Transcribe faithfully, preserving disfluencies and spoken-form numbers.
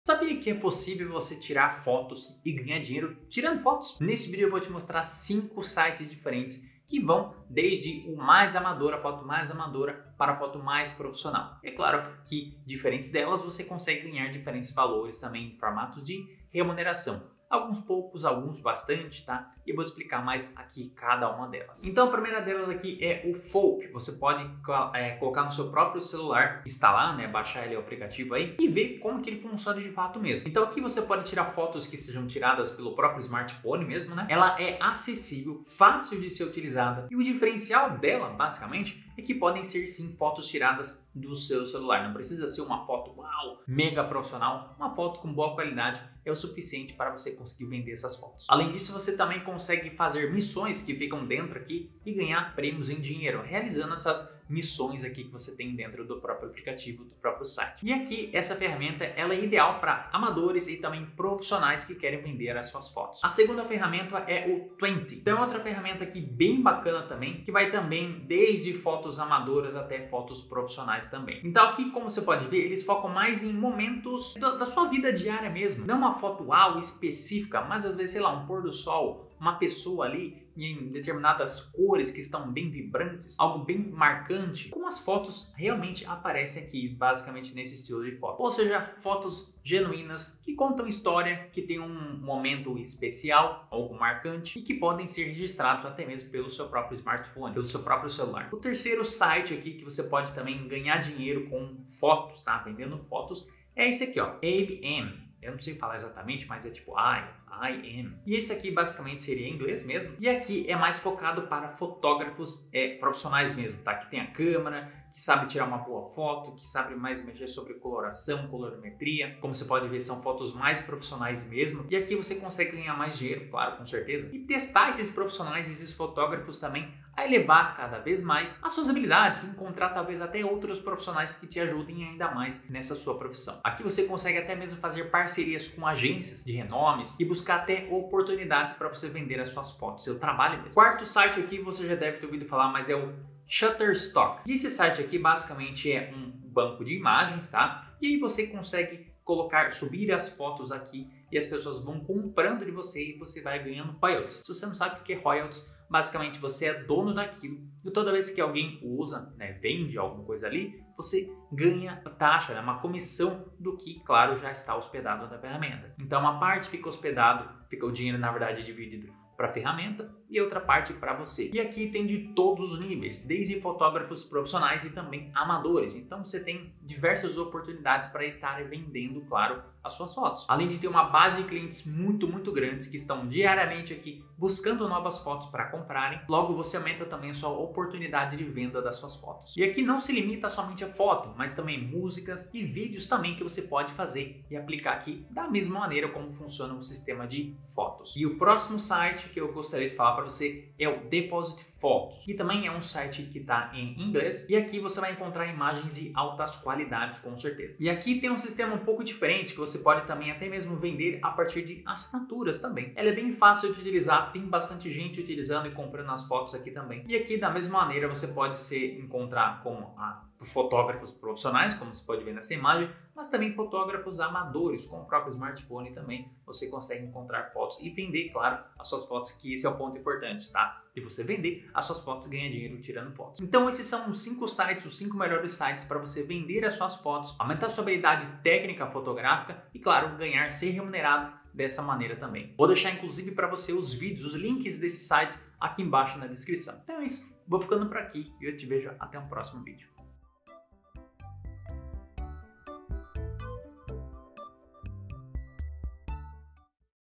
Sabia que é possível você tirar fotos e ganhar dinheiro tirando fotos? Nesse vídeo eu vou te mostrar cinco sites diferentes que vão desde o mais amador, a foto mais amadora, para a foto mais profissional. É claro que diferentes delas você consegue ganhar diferentes valores também em formatos de remuneração. Alguns poucos, alguns bastante, tá? E eu vou explicar mais aqui cada uma delas. Então a primeira delas aqui é o Foap. Você pode é, colocar no seu próprio celular, instalar, né, baixar ele o aplicativo aí e ver como que ele funciona de fato mesmo. Então aqui você pode tirar fotos que sejam tiradas pelo próprio smartphone mesmo, né? Ela é acessível, fácil de ser utilizada e o diferencial dela, basicamente, é que podem ser sim fotos tiradas do seu celular. Não precisa ser uma foto uau, mega profissional. Uma foto com boa qualidade é o suficiente para você conseguir vender essas fotos. Além disso, você também consegue fazer missões que ficam dentro aqui e ganhar prêmios em dinheiro, realizando essas missões aqui que você tem dentro do próprio aplicativo, do próprio site. E aqui, essa ferramenta ela é ideal para amadores e também profissionais que querem vender as suas fotos. A segunda ferramenta é o Twenty. Então é outra ferramenta aqui bem bacana também, que vai também desde fotos amadoras até fotos profissionais também. Então aqui, como você pode ver, eles focam mais em momentos da sua vida diária mesmo. Não uma foto uau específica, mas às vezes, sei lá, um pôr do sol, uma pessoa ali em determinadas cores que estão bem vibrantes, algo bem marcante, como as fotos realmente aparecem aqui, basicamente nesse estilo de foto. Ou seja, fotos genuínas que contam história, que tem um momento especial, algo marcante e que podem ser registrados até mesmo pelo seu próprio smartphone, pelo seu próprio celular. O terceiro site aqui que você pode também ganhar dinheiro com fotos, tá? Vendendo fotos, é esse aqui, ó, A B M. Eu não sei falar exatamente, mas é tipo I, I am. E esse aqui basicamente seria em inglês mesmo. E aqui é mais focado para fotógrafos é, profissionais mesmo, tá? Que tem a câmera, que sabe tirar uma boa foto, que sabe mais mexer sobre coloração, colorimetria. Como você pode ver, são fotos mais profissionais mesmo. E aqui você consegue ganhar mais dinheiro, claro, com certeza. E testar esses profissionais, esses fotógrafos também, a elevar cada vez mais as suas habilidades, encontrar talvez até outros profissionais que te ajudem ainda mais nessa sua profissão. Aqui você consegue até mesmo fazer parcerias com agências de renomes e buscar até oportunidades para você vender as suas fotos, seu trabalho mesmo. Quarto site aqui você já deve ter ouvido falar, mas é o Shutterstock. E esse site aqui basicamente é um banco de imagens, tá? E aí você consegue colocar, subir as fotos aqui e as pessoas vão comprando de você e você vai ganhando royalties. Se você não sabe o que é royalties, basicamente você é dono daquilo e toda vez que alguém usa, né, vende alguma coisa ali, você ganha taxa, né, uma comissão do que, claro, já está hospedado na ferramenta. Então uma parte fica hospedado, fica o dinheiro na verdade dividido para a ferramenta e outra parte para você. E aqui tem de todos os níveis, desde fotógrafos profissionais e também amadores. Então você tem diversas oportunidades para estar vendendo, claro, as suas fotos. Além de ter uma base de clientes muito, muito grandes que estão diariamente aqui buscando novas fotos para comprarem, logo você aumenta também a sua oportunidade de venda das suas fotos. E aqui não se limita somente a foto, mas também músicas e vídeos também que você pode fazer e aplicar aqui da mesma maneira como funciona o sistema de fotos. E o próximo site que eu gostaria de falar para você é o Deposit Photos, que também é um site que está em inglês e aqui você vai encontrar imagens de altas qualidades com certeza. E aqui tem um sistema um pouco diferente que você pode também até mesmo vender a partir de assinaturas também. Ela é bem fácil de utilizar, tem bastante gente utilizando e comprando as fotos aqui também. E aqui da mesma maneira você pode se encontrar com a fotógrafos profissionais, como você pode ver nessa imagem, mas também fotógrafos amadores com o próprio smartphone também você consegue encontrar fotos e vender, claro, as suas fotos, que esse é o ponto importante, tá? De você vender as suas fotos e ganhar dinheiro tirando fotos. Então esses são os cinco sites, os cinco melhores sites para você vender as suas fotos, aumentar sua habilidade técnica fotográfica e, claro, ganhar, ser remunerado dessa maneira também. Vou deixar inclusive para você os vídeos, os links desses sites aqui embaixo na descrição. Então é isso, vou ficando por aqui e eu te vejo até um próximo vídeo.